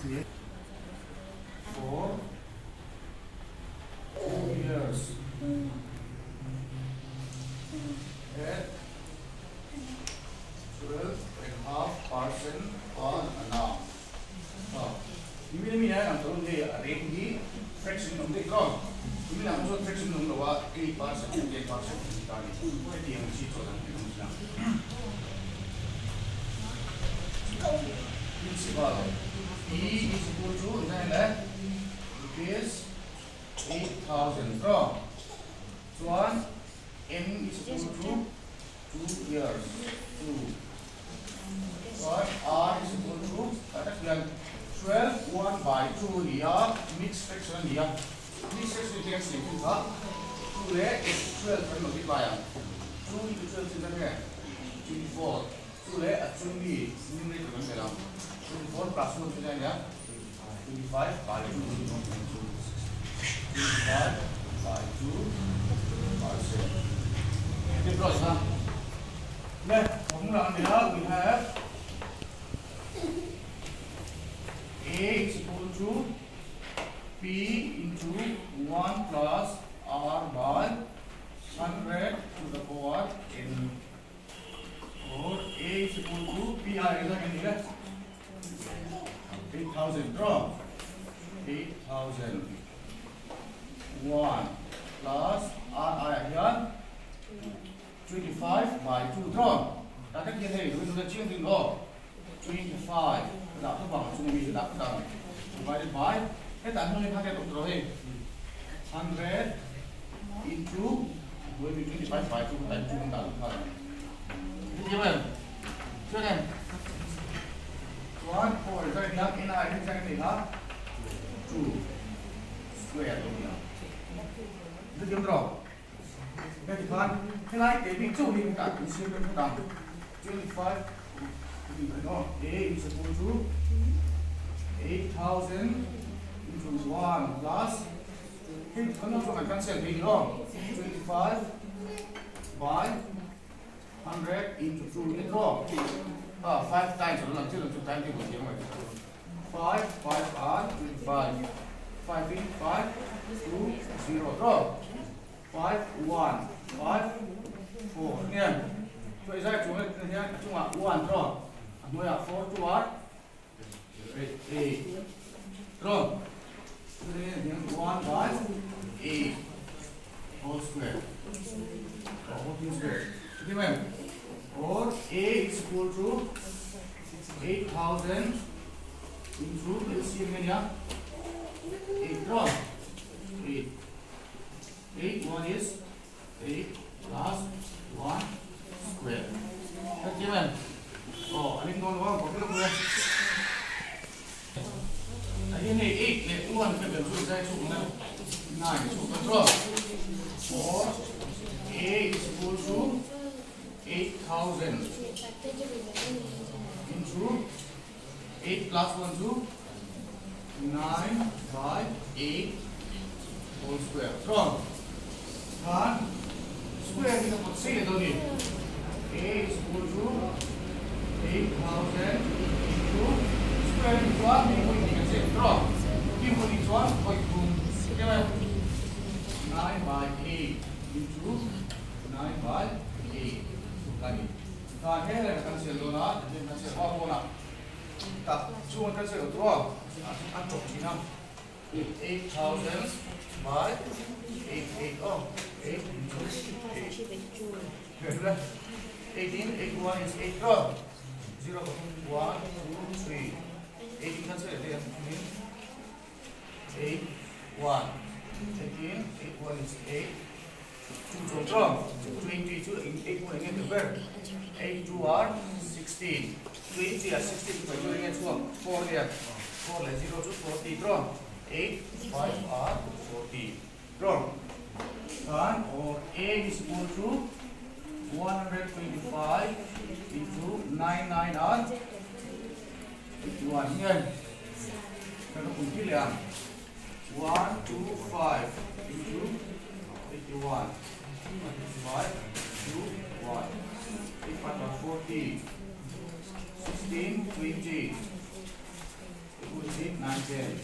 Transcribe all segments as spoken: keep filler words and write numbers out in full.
for two years at twelve and a half percent on annum. So, ini ni ya, nam turun dia rate ni fraction nam dia kau. Ini nam turun fraction nam lawa eight percent and eight percent tadi. Jadi yang mesti tu nam kita mesti. Principal E is equal to rupees eight thousand. From so on, M is equal to two years. Two. So on, R is equal to twelve one by two here. Mixed fraction here. Mixed fraction is against two. Two there is twelve and multiplier. Two into twelve is twenty-four. Two there at twenty. Numerator can get out. twenty-four plus one is twenty-five by two. twenty-five by two percent. Okay, close, huh? Now, we have A is equal to P into one plus R by one hundred to the power n. Or A is equal to P I is again eight thousand. Draw eight thousand. one plus R I here twenty-five by two. Draw. That can get it. We do the change go. twenty-five. That is about to be that down. Divided by that I'm only going to draw it. one hundred into will be twenty-five by two times two down. Given. So then one four is going up in our second half two square. This is draw. That is one. Can I take it two in that? It's down. twenty-five. No, A is equal to eight thousand into one plus. Hey, come on, I can say twenty-five by one hundred into two. Ah, five times. I don't know until two times. Five, five, and twenty-five. Five in five, two, zero. Draw. Five, one, five, four. Yeah. So is that two? One draw. No, yeah, four to what? Eight. Eight. Draw. One by eight. Whole square. Whole thing square. Okay, ma'am. Or A is equal to eight thousand into L C M here. Eight. Draw. Eight. Eight. One is eight plus one square. Okay, ma'am. Oh, I didn't know one. What do you I didn't need eight. Let one get the two sides to nine. So control. Or A is equal to eight thousand into eight plus one to nine by eight whole square. Strong. One square is about say it only. A is equal to eight thousand into square into one. You can say draw. Give one into one. Point boom. Nine by eight into nine by eight. Kali. Kali ni kan saya lona, jadi kan saya apa nak? Tak, cuma kan saya draw. Antok Cina. Eight thousand by eight eight. Oh, eight into eight. Eighteen. Eight one is eight. Draw. Zero, one, two, three. Eighteen kan saya ada ni. Eight, one. Eighteen. Eight one is eight. Two draw. Twenty-two. Eight one again the verb. Eight two are sixteen. Twenty are sixteen. By doing it one. Four there. Four like zero to forty. Draw. Eight five are forty. Draw. And or A is equal to one hundred twenty-five into nine nine are fifty-one. Here. Kalau kunci lihat. One two five into fifty-one. Five two one. Eight five are forty. Sixteen twenty. Equals eight nine, ten.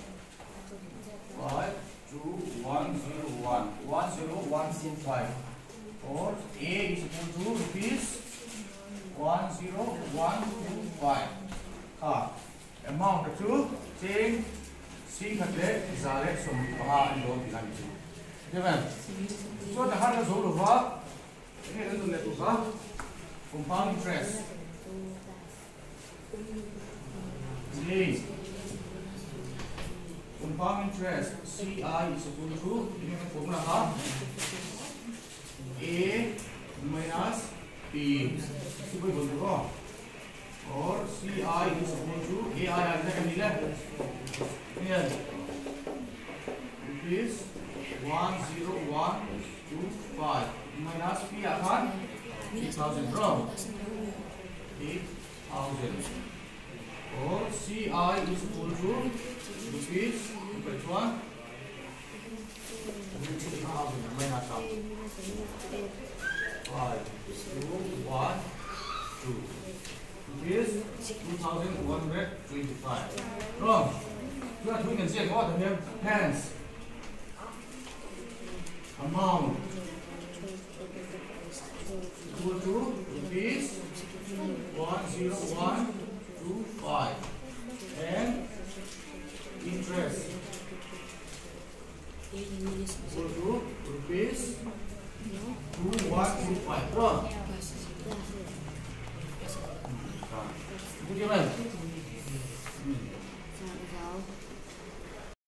five, two, one, zero, one. one, zero, one, two, five. Or A is equal to rupees one, zero, one, two, five. Ha. Amount to change. C khadle zare som paha and don't belong to. Given. So the hard is all over. Here is the letter compound interest. G. Compound interest. C I is equal to this formula A minus B. Or C I is equal to A I as a here. It is one zero one two five minus P akan eight thousand from eight thousand. Or C I is equal to rupees which one? eight thousand minus five two one two. Is two thousand one hundred twenty-five. Wrong. You are doing and what the hands. Amount equal to rupees one zero one two five and interest equal